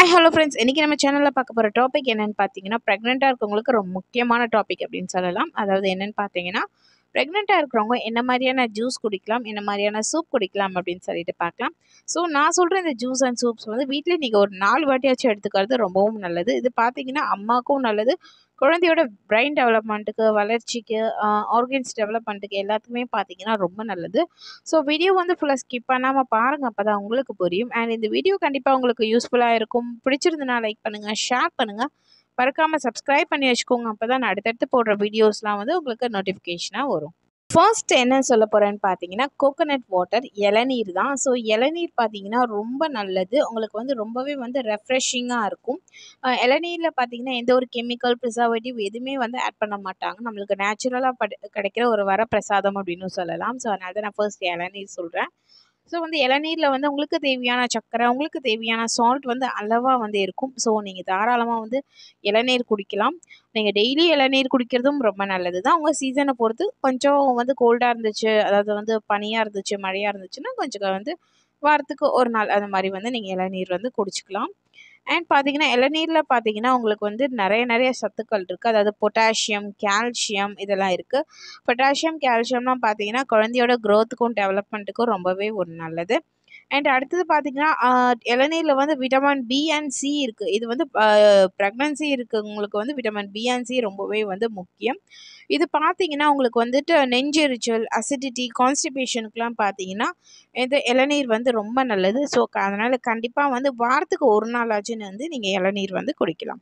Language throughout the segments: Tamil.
ஹாய் ஹலோ ஃப்ரெண்ட்ஸ், இன்றைக்கி நம்ம சேனலில் பார்க்க போகிற டாபிக் என்னென்னு பார்த்தீங்கன்னா, ப்ரெக்னெண்ட்டாக இருக்கவங்களுக்கு ரொம்ப முக்கியமான டாபிக் அப்படின்னு சொல்லலாம். அதாவது என்னென்னு பார்த்தீங்கன்னா, ப்ரெக்னெண்ட்டாக இருக்கிறவங்க என்ன மாதிரியான ஜூஸ் குடிக்கலாம், என்ன மாதிரியான சூப் குடிக்கலாம் அப்படின்னு சொல்லிட்டு பார்க்கலாம். ஸோ நான் சொல்கிற இந்த ஜூஸ் அண்ட் சூப்ஸ் வந்து வீட்டில் நீங்கள் ஒரு 4 வாட்டியாச்சும் எடுத்துக்கிறது ரொம்பவும் நல்லது. இது பார்த்தீங்கன்னா அம்மாவுக்கும் நல்லது, குழந்தையோட பிரெயின் டெவலப்மெண்ட்டுக்கு, வளர்ச்சிக்கு, ஆர்கன்ஸ் டெவலப்மெண்ட்டுக்கு எல்லாத்துக்குமே பார்த்தீங்கன்னா ரொம்ப நல்லது. ஸோ வீடியோ வந்து ஃபுல்லாக ஸ்கிப் பண்ணாமல் பாருங்கள், அப்போ தான் உங்களுக்கு புரியும். அண்ட் இந்த வீடியோ கண்டிப்பாக உங்களுக்கு யூஸ்ஃபுல்லாக இருக்கும். பிடிச்சிருந்தனா லைக் பண்ணுங்கள், ஷேர் பண்ணுங்கள், மறக்காமல் சப்ஸ்கிரைப் பண்ணி வச்சுக்கோங்க. அப்போ தான் நான் அடுத்தடுத்து போடுற வீடியோஸ்லாம் வந்து உங்களுக்கு நோட்டிஃபிகேஷனாக வரும். ஃபர்ஸ்ட் என்ன சொல்ல போகிறேன்னு பார்த்தீங்கன்னா, கோகோனட் வாட்டர், இளநீர் தான். ஸோ இளநீர் பார்த்தீங்கன்னா ரொம்ப நல்லது, உங்களுக்கு வந்து ரொம்பவே வந்து ரெஃப்ரெஷிங்காக இருக்கும். இளநீரில் பார்த்தீங்கன்னா எந்த ஒரு கெமிக்கல் ப்ரிசர்வேட்டிவ் எதுவுமே வந்து ஆட் பண்ண மாட்டாங்க. நம்மளுக்கு நேச்சுரலாக கிடைக்கிற ஒரு வரப்பிரசாதம் அப்படின்னு சொல்லலாம். ஸோ அதனால தான் நான் ஃபர்ஸ்ட் இளநீர் சொல்கிறேன். ஸோ வந்து இளநீரில் வந்து உங்களுக்கு தேவையான சர்க்கரை, உங்களுக்கு தேவையான சால்ட் வந்து அளவாக வந்து இருக்கும். ஸோ நீங்கள் தாராளமாக வந்து இளநீர் குடிக்கலாம். நீங்கள் டெய்லி இளநீர் குடிக்கிறதும் ரொம்ப நல்லது தான். உங்கள் சீசனை பொறுத்து கொஞ்சம் வந்து கோல்டாக இருந்துச்சு, அதாவது வந்து பனியாக இருந்துச்சு, மழையாக இருந்துச்சுன்னா கொஞ்சம் வந்து வாரத்துக்கு ஒரு நாள் அந்த மாதிரி வந்து நீங்கள் இளநீர் வந்து குடிச்சிக்கலாம். அண்ட் பார்த்தீங்கன்னா இளநீரில் பார்த்தீங்கன்னா உங்களுக்கு வந்து நிறைய சத்துக்கள் இருக்குது. அதாவது பொட்டாசியம், கால்சியம் இதெல்லாம் இருக்குது. பொட்டாசியம், கால்சியம்லாம் பார்த்தீங்கன்னா குழந்தையோட க்ரோத்துக்கும் டெவலப்மெண்ட்டுக்கும் ரொம்பவே ஒரு நல்லது. அண்ட் அடுத்தது பார்த்தீங்கன்னா இளநீரில் வந்து விட்டமின் பி அண்ட் சி இருக்குது. இது வந்து ப்ரெக்னன்சி இருக்கவங்களுக்கு வந்து விட்டமின் பி அண்ட் சி ரொம்பவே வந்து முக்கியம். இது பார்த்தீங்கன்னா உங்களுக்கு வந்துட்டு நெஞ்செரிச்சல், அசிடிட்டி, கான்ஸ்டிபேஷனுக்குலாம் பார்த்தீங்கன்னா இந்த இளநீர் வந்து ரொம்ப நல்லது. ஸோ அதனால் கண்டிப்பாக வந்து வாரத்துக்கு ஒரு நாள் ஆச்சுன்னு வந்து நீங்கள் இளநீர் வந்து குடிக்கலாம்.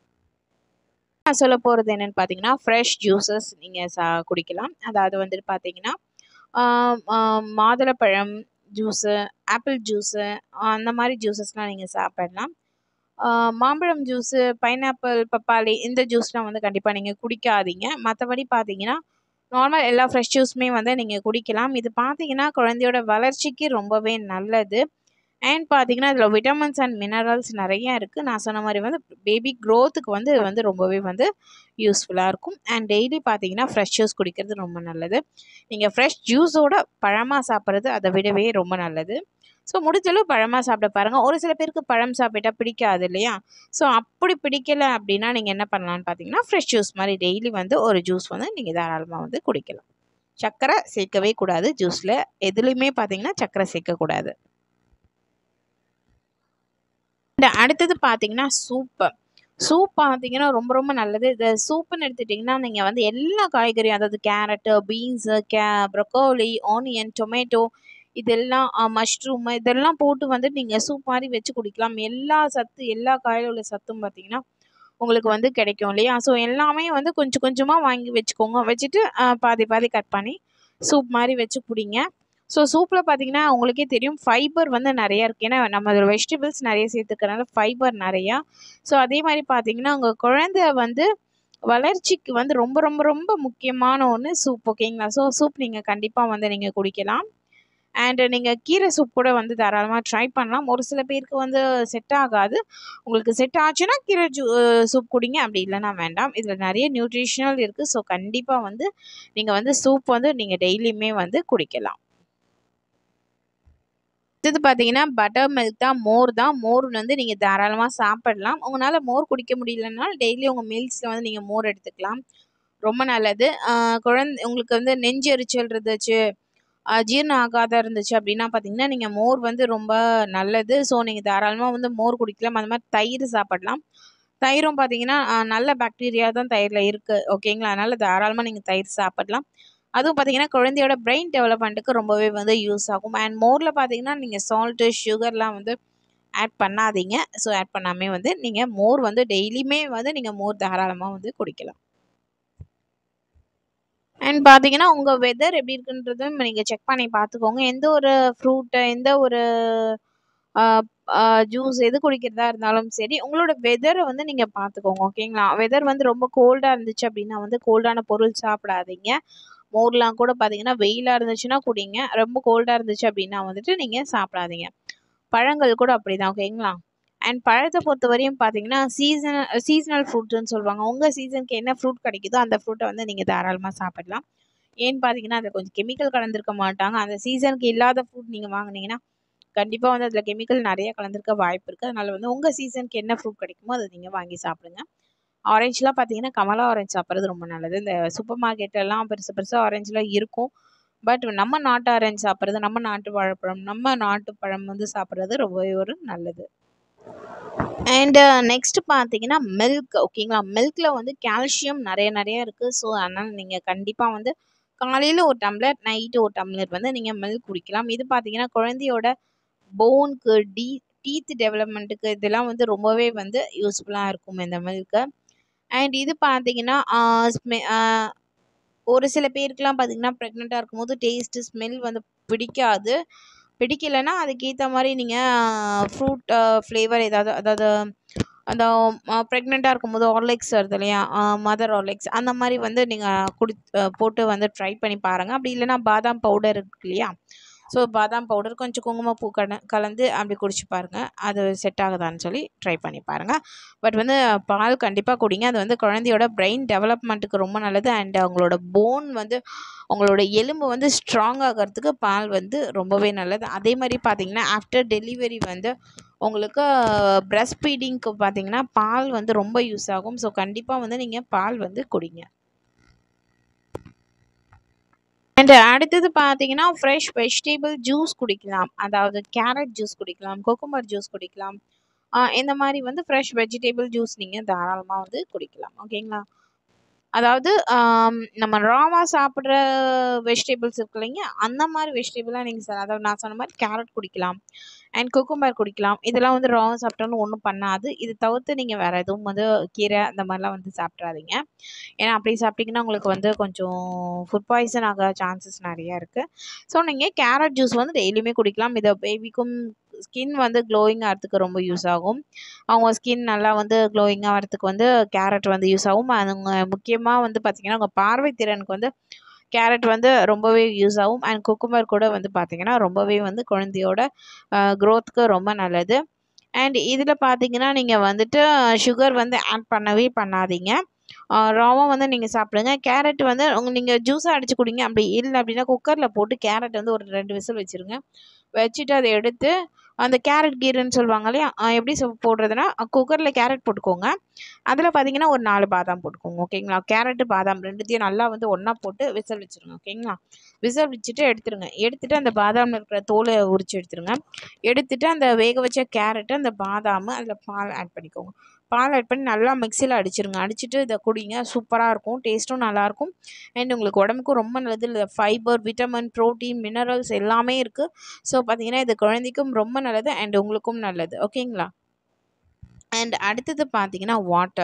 நான் சொல்ல போகிறது என்னென்னு பார்த்தீங்கன்னா, ஃப்ரெஷ் ஜூஸஸ் நீங்கள் குடிக்கலாம். அதாவது வந்துட்டு பார்த்தீங்கன்னா மாதுளப்பழம் ஜூஸு, ஆப்பிள் ஜூஸு, அந்த மாதிரி ஜூஸஸ்லாம் நீங்கள் சாப்பிடலாம். மாம்பழம் ஜூஸு, பைனாப்பிள், பப்பாளி இந்த ஜூஸ்லாம் வந்து கண்டிப்பாக நீங்கள் குடிக்காதீங்க. மற்றபடி பார்த்தீங்கன்னா நார்மல் எல்லா ஃப்ரெஷ் ஜூஸுமே வந்து நீங்கள் குடிக்கலாம். இது பார்த்தீங்கன்னா குழந்தையோட வளர்ச்சிக்கு ரொம்பவே நல்லது. அண்ட் பார்த்தீங்கன்னா இதில் விட்டமின்ஸ் அண்ட் மினரல்ஸ் நிறையா இருக்குது. நான் சொன்ன மாதிரி வந்து பேபி க்ரோத்துக்கு வந்து இது வந்து ரொம்பவே வந்து யூஸ்ஃபுல்லாக இருக்கும். அண்ட் டெய்லி பார்த்தீங்கன்னா ஃப்ரெஷ் ஜூஸ் குடிக்கிறது ரொம்ப நல்லது. நீங்கள் ஃப்ரெஷ் ஜூஸோட பழமாக சாப்பிட்றது அதை விடவே ரொம்ப நல்லது. ஸோ முடிஞ்சளவு பழமாக சாப்பிட பாருங்கள். ஒரு சில பேருக்கு பழம் சாப்பிட்டா பிடிக்காது இல்லையா? ஸோ அப்படி பிடிக்கலை அப்படின்னா நீங்கள் என்ன பண்ணலான்னு பார்த்தீங்கன்னா, ஃப்ரெஷ் ஜூஸ் மாதிரி டெய்லி வந்து ஒரு ஜூஸ் வந்து நீங்கள் தாராளமாக வந்து குடிக்கலாம். சர்க்கரை சேர்க்கவே கூடாது ஜூஸில், எதுலேயுமே பார்த்தீங்கன்னா சர்க்கரை சேர்க்கக்கூடாது. அடுத்தது பார்த்தீங்கன்னா சூப் பார்த்தீங்கன்னா ரொம்ப நல்லது. இது சூப்புன்னு எடுத்துட்டிங்கன்னா நீங்கள் வந்து எல்லா காய்கறியும், அதாவது carrot, beans, broccoli, onion, tomato இதெல்லாம், மஷ்ரூமு இதெல்லாம் போட்டு வந்து நீங்கள் சூப் மாதிரி வச்சு குடிக்கலாம். எல்லா காயில உள்ள சத்தும் பார்த்தீங்கன்னா உங்களுக்கு வந்து கிடைக்கும் இல்லையா? ஸோ எல்லாமே வந்து கொஞ்சம் கொஞ்சமாக வாங்கி வச்சுக்கோங்க. வச்சுட்டு பாதி பாதி கட் பண்ணி சூப் மாதிரி வச்சு குடிங்க. ஸோ சூப்பில் பார்த்தீங்கன்னா உங்களுக்கே தெரியும் ஃபைபர் வந்து நிறையா இருக்குது. ஏன்னா நம்ம அதில் வெஜிடபிள்ஸ் நிறைய சேர்த்துக்கிறனால ஃபைபர் நிறையா. ஸோ அதே மாதிரி பார்த்தீங்கன்னா உங்கள் குழந்தை வந்து வளர்ச்சிக்கு வந்து ரொம்ப முக்கியமான ஒன்று சூப். ஓகேங்களா? ஸோ சூப் நீங்கள் கண்டிப்பாக வந்து நீங்கள் குடிக்கலாம். அண்டு நீங்கள் கீரை சூப் கூட வந்து தாராளமாக ட்ரை பண்ணலாம். ஒரு சில பேருக்கு வந்து செட் ஆகாது. உங்களுக்கு செட் ஆச்சுன்னா கீரை சூப் குடிங்க, அப்படி இல்லைன்னா வேண்டாம். இதில் நிறைய நியூட்ரிஷனல் இருக்குது. ஸோ கண்டிப்பாக வந்து நீங்கள் வந்து சூப் வந்து நீங்கள் டெய்லியுமே வந்து குடிக்கலாம். அடுத்தது பார்த்தீங்கன்னா பட்டர் மில்க் தான், மோர் வந்து நீங்கள் தாராளமாக சாப்பிடலாம். உங்களால் மோர் குடிக்க முடியலனாலும் டெய்லி உங்கள் மீல்ஸில் வந்து நீங்கள் மோர் எடுத்துக்கலாம், ரொம்ப நல்லது. உங்களுக்கு வந்து நெஞ்சு எரிச்சல் இருந்துச்சு, ஜீரணம் ஆகாத இருந்துச்சு அப்படின்னா பார்த்தீங்கன்னா நீங்கள் மோர் வந்து ரொம்ப நல்லது. ஸோ நீங்கள் தாராளமாக வந்து மோர் குடிக்கலாம். அந்த மாதிரி தயிர் சாப்பிடலாம். தயிரும் பார்த்தீங்கன்னா நல்ல பாக்டீரியா தான் தயிரில் இருக்குது. ஓகேங்களா? அதனால் தாராளமாக நீங்கள் தயிர் சாப்பிடலாம். அதுவும் பார்த்தீங்கன்னா குழந்தையோட பிரெயின் டெவலப்மெண்ட்டுக்கு ரொம்பவே வந்து யூஸ் ஆகும். அண்ட் மோரில் பார்த்தீங்கன்னா நீங்கள் சால்ட்டு, சுகர்லாம் வந்து ஆட் பண்ணாதீங்க. ஸோ ஆட் பண்ணாமே வந்து நீங்கள் மோர் வந்து டெய்லியுமே வந்து நீங்கள் மோர் தாராளமாக வந்து குடிக்கலாம். அண்ட் பார்த்தீங்கன்னா உங்கள் வெதர் எப்படி இருக்குன்றதும் நீங்கள் செக் பண்ணி பார்த்துக்கோங்க. எந்த ஒரு ஃப்ரூட்டு, எந்த ஒரு ஜூஸ் எது குடிக்கிறதா இருந்தாலும் சரி, உங்களோட வெதரை வந்து நீங்கள் பார்த்துக்கோங்க. ஓகேங்களா? வெதர் வந்து ரொம்ப கோல்டாக இருந்துச்சு அப்படின்னா வந்து கோல்டான பொருள் சாப்பிடாதீங்க. மோர்லாம் கூட பார்த்தீங்கன்னா வெயிலாக இருந்துச்சுன்னா குடிங்க, ரொம்ப கோல்டாக இருந்துச்சு அப்படின்னா வந்துட்டு நீங்கள் சாப்பிடாதீங்க. பழங்கள் கூட அப்படி தான். ஓகேங்களா? அண்ட் பழத்தை பொறுத்த வரையும் பார்த்தீங்கன்னா சீசனல் ஃப்ரூட்ஸ்ன்னு சொல்லுவாங்க. உங்கள் சீசனுக்கு என்ன ஃப்ரூட் கிடைக்குதோ அந்த ஃப்ரூட்டை வந்து நீங்கள் தாராளமாக சாப்பிடலாம். ஏன்னு பார்த்தீங்கன்னா அதில் கொஞ்சம் கெமிக்கல் கலந்துருக்க மாட்டாங்க. அந்த சீசனுக்கு இல்லாத ஃப்ரூட் நீங்கள் வாங்கினீங்கன்னா கண்டிப்பாக வந்து அதில் கெமிக்கல் நிறைய கலந்துருக்க வாய்ப்பு இருக்குது. அதனால் வந்து உங்கள் சீசனுக்கு என்ன ஃப்ரூட் கிடைக்குமோ அதை நீங்கள் வாங்கி சாப்பிடுங்க. ஆரஞ்சுலாம் பார்த்தீங்கன்னா கமலா ஆரஞ்சு சாப்பிட்றது ரொம்ப நல்லது. இந்த சூப்பர் மார்க்கெட்டெல்லாம் பெருசு பெருசாக ஆரஞ்சுலாம் இருக்கும். பட் நம்ம நாட்டு ஆரஞ்சு சாப்பிட்றது, நம்ம நாட்டு வாழைப்பழம், நம்ம நாட்டு பழம் வந்து சாப்பிட்றது ரொம்பவே ஒரு நல்லது. அண்ட் நெக்ஸ்ட் பார்த்தீங்கன்னா மில்க். ஓகேங்களா, மில்கில் வந்து கால்சியம் நிறைய இருக்குது. ஸோ அதனால் நீங்கள் கண்டிப்பாக வந்து காலையில் ஒரு டம்ளர், நைட்டு ஒரு டம்ளர் வந்து நீங்கள் மில்க் குடிக்கலாம். இது பார்த்தீங்கன்னா குழந்தையோட போனுக்கு, டீத் டெவலப்மெண்ட்டுக்கு இதெல்லாம் வந்து ரொம்பவே வந்து யூஸ்ஃபுல்லாக இருக்கும் இந்த மில்க்கு. அண்ட் இது பார்த்தீங்கன்னா ஒரு சில பேருக்குலாம் பார்த்தீங்கன்னா ப்ரெக்னெண்ட்டாக இருக்கும்போது டேஸ்ட்டு, ஸ்மெல் வந்து பிடிக்காது. பிடிக்கலைன்னா அதுக்கேற்ற மாதிரி நீங்கள் ஃப்ரூட் ஃப்ளேவர் ஏதாவது, அதாவது அந்த ப்ரெக்னெண்ட்டாக இருக்கும்போது ஹார்லிக்ஸ் வருது இல்லையா, மதர் ஹார்லிக்ஸ், அந்த மாதிரி வந்து நீங்கள் போட்டு வந்து ட்ரை பண்ணி பாருங்கள். அப்படி இல்லைன்னா பாதாம் பவுடர் இருக்கு இல்லையா, ஸோ பாதாம் பவுடர் கொஞ்சம் குங்குமப்பூ கலந்து அப்படி குடிச்சு பாருங்கள். அது செட் ஆகுதான்னு சொல்லி ட்ரை பண்ணி பாருங்கள். பட் வந்து பால் கண்டிப்பாக குடிங்க. அது வந்து குழந்தையோட பிரெயின் டெவலப்மெண்ட்டுக்கு ரொம்ப நல்லது. அண்ட் அவங்களோட போன் வந்து, அவங்களோட எலும்பு வந்து ஸ்ட்ராங் ஆகிறதுக்கு பால் வந்து ரொம்பவே நல்லது. அதே மாதிரி பார்த்தீங்கன்னா ஆஃப்டர் டெலிவரி வந்து உங்களுக்கு பிரஸ்ட் ஃபீடிங்க்கு பார்த்தீங்கன்னா பால் வந்து ரொம்ப யூஸ் ஆகும். ஸோ கண்டிப்பாக வந்து நீங்கள் பால் வந்து குடிங்க. அண்ட் அடுத்தது பார்த்தீங்கன்னா ஃப்ரெஷ் வெஜிடபிள் ஜூஸ் குடிக்கலாம். அதாவது கேரட் ஜூஸ் குடிக்கலாம், குக்கும்பர் ஜூஸ் குடிக்கலாம். இந்த மாதிரி வந்து ஃப்ரெஷ் வெஜிடபிள் ஜூஸ் நீங்கள் தாராளமாக வந்து குடிக்கலாம். ஓகேங்களா, அதாவது நம்ம ராவாக சாப்பிட்ற வெஜிடபிள்ஸ் இருக்கு இல்லைங்க, அந்த மாதிரி வெஜிடபிளாக நீங்கள் அதாவது நான் சொன்ன மாதிரி கேரட் குடிக்கலாம் அண்ட் குக்கும்பர் குடிக்கலாம். இதெல்லாம் வந்து ராவாக சாப்பிட்டாலும் ஒன்றும் பண்ணாது. இது தவிர்த்து நீங்கள் வேறு எதுவும் வந்து கீரை அந்த மாதிரிலாம் வந்து சாப்பிட்றாதீங்க. ஏன்னா அப்படி சாப்பிட்டிங்கன்னா உங்களுக்கு வந்து கொஞ்சம் ஃபுட் பாய்சன் ஆக சான்சஸ் நிறையா இருக்குது. ஸோ நீங்கள் கேரட் ஜூஸ் வந்து டெய்லியுமே குடிக்கலாம். இதை பேபிக்கும் ஸ்கின் வந்து க்ளோயிங் ஆகிறதுக்கு ரொம்ப யூஸ் ஆகும். அவங்க ஸ்கின் நல்லா வந்து க்ளோயிங்காக வரத்துக்கு வந்து கேரட் வந்து யூஸ் ஆகும். அவங்க முக்கியமாக வந்து பார்த்திங்கன்னா உங்கள் பார்வை திறனுக்கு வந்து கேரட் வந்து ரொம்பவே யூஸ் ஆகும். அண்ட் குக்கும்பர் கூட வந்து பார்த்திங்கன்னா ரொம்பவே வந்து குழந்தையோட க்ரோத்துக்கு ரொம்ப நல்லது. அண்ட் இதில் பார்த்தீங்கன்னா நீங்கள் வந்துட்டு சுகர் வந்து ஆட் பண்ணவே பண்ணாதீங்க. ராவாக வந்து நீங்கள் சாப்பிடுங்க. கேரட் வந்து நீங்கள் ஜூஸாக அடித்து குடிங்க. அப்படி இல்லை அப்படின்னா குக்கரில் போட்டு கேரட் வந்து ஒரு 2 விசில் வச்சுருங்க. வச்சுட்டு அதை எடுத்து அந்த கேரட் கீரைன்னு சொல்லுவாங்க இல்லையா, எப்படி போடுறதுன்னா குக்கரில் கேரட் போட்டுக்கோங்க. அதில் பார்த்தீங்கன்னா ஒரு 4 பாதாம் போட்டுக்கோங்க. ஓகேங்களா, கேரட்டு பாதாம் ரெண்டுத்தையும் நல்லா வந்து ஒன்றா போட்டு விசில் வச்சுருங்க. ஓகேங்களா, விசில் வச்சுட்டு எடுத்துருங்க. எடுத்துகிட்டு அந்த பாதாமில் இருக்கிற தோலை உரித்து எடுத்துருங்க. எடுத்துகிட்டு அந்த வேக வச்ச கேரட்டு, அந்த பாதாம், அதில் பால் ஆட் பண்ணிக்கோங்க. பால் ஆட் பண்ணி நல்லா மிக்சியில் அடிச்சிருங்க. அடிச்சுட்டு இதை குடிங்க. சூப்பராக இருக்கும், டேஸ்ட்டும் நல்லாயிருக்கும். அண்ட் உங்களுக்கு உடம்புக்கும் ரொம்ப நல்லது. இல்லை ஃபைபர், விட்டமின், ப்ரோட்டீன், மினரல்ஸ் எல்லாமே இருக்குது. ஸோ பார்த்தீங்கன்னா இது குழந்தைக்கும் ரொம்ப நல்லது அண்ட் உங்களுக்கும் நல்லது. ஓகேங்களா, அண்ட் அடுத்தது பார்த்தீங்கன்னா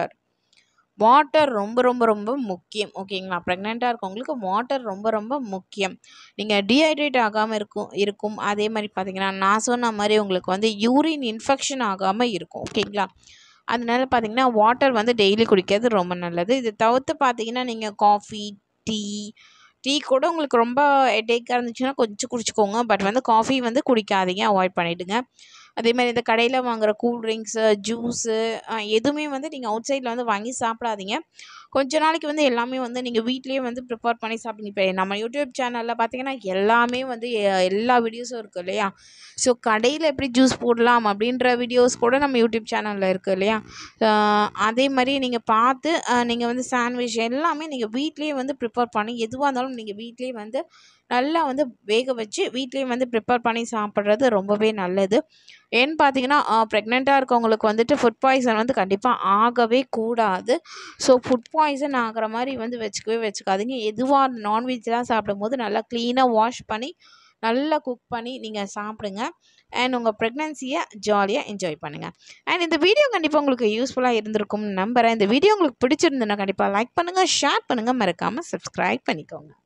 வாட்டர் ரொம்ப ரொம்ப ரொம்ப முக்கியம். ஓகேங்களா, ப்ரெக்னெண்ட்டாக இருக்கவங்களுக்கு வாட்டர் ரொம்ப ரொம்ப முக்கியம். நீங்கள் டீஹைட்ரேட் ஆகாமல் இருக்கும். அதே மாதிரி பார்த்தீங்கன்னா நான் சொன்ன மாதிரி உங்களுக்கு வந்து யூரின் இன்ஃபெக்ஷன் ஆகாமல் இருக்கும். ஓகேங்களா, அதனால பார்த்தீங்கன்னா வாட்டர் வந்து டெய்லி குடிக்கிறது ரொம்ப நல்லது. இது தவிர்த்து பார்த்தீங்கன்னா நீங்கள் காஃபி, டீ கூட உங்களுக்கு ரொம்ப ஹெட்டேக்காக இருந்துச்சுன்னா கொஞ்சம் குடிச்சிக்கோங்க. பட் வந்து காஃபி வந்து குடிக்காதீங்க, அவாய்ட் பண்ணிவிடுங்க. அதேமாதிரி இந்த கடையில் வாங்குகிற கூல்ட்ரிங்க்ஸு, ஜூஸு எதுவுமே வந்து நீங்கள் அவுட் சைடில் வந்து வாங்கி சாப்பிடாதீங்க. கொஞ்ச நாளைக்கு வந்து எல்லாமே வந்து நீங்கள் வீட்லேயே வந்து ப்ரிப்பேர் பண்ணி சாப்பிடுங்க. இப்போ நம்ம யூடியூப் சேனலில் பார்த்தீங்கன்னா எல்லாமே வந்து எல்லா வீடியோஸும் இருக்குது இல்லையா. ஸோ கடையில் எப்படி ஜூஸ் போடலாம் அப்படின்ற வீடியோஸ் கூட நம்ம யூடியூப் சேனலில் இருக்குது இல்லையா. அதே மாதிரி நீங்கள் பார்த்து நீங்கள் வந்து சாண்ட்விச் எல்லாமே நீங்கள் வீட்லேயே வந்து ப்ரிப்பேர் பண்ணி, எதுவாக இருந்தாலும் நீங்கள் வீட்லேயே வந்து நல்லா வந்து வேக வச்சு வீட்லேயே வந்து ப்ரிப்பேர் பண்ணி சாப்பிட்றது ரொம்பவே நல்லது. ஏன்னு பார்த்தீங்கன்னா ப்ரெக்னெண்ட்டாக இருக்கவங்களுக்கு வந்துட்டு ஃபுட் பாய்சன் வந்து கண்டிப்பாக ஆகவே கூடாது. ஸோ ஃபுட் பாய்சன் ஆகிற மாதிரி வந்து வச்சுக்காதீங்க. எதுவாக நான்வெஜ்லாம் சாப்பிடும்போது நல்லா க்ளீனாக வாஷ் பண்ணி நல்லா குக் பண்ணி நீங்கள் சாப்பிடுங்க. அண்ட் உங்கள் ப்ரெக்னன்சியை ஜாலியாக என்ஜாய் பண்ணுங்கள். அண்ட் இந்த வீடியோ கண்டிப்பாக உங்களுக்கு யூஸ்ஃபுல்லாக இருந்திருக்கும்னு நம்புகிறேன். இந்த வீடியோ உங்களுக்கு பிடிச்சிருந்துன்னா கண்டிப்பாக லைக் பண்ணுங்கள், ஷேர் பண்ணுங்கள், மறக்காமல் சப்ஸ்கிரைப் பண்ணிக்கோங்க.